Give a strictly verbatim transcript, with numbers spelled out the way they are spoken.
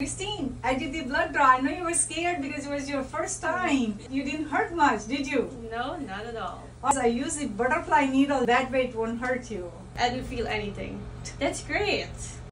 Christine, I did the blood draw. I know you were scared because it was your first time. You didn't hurt much, did you? No, not at all. I use the butterfly needle. That way it won't hurt you. I didn't feel anything. That's great.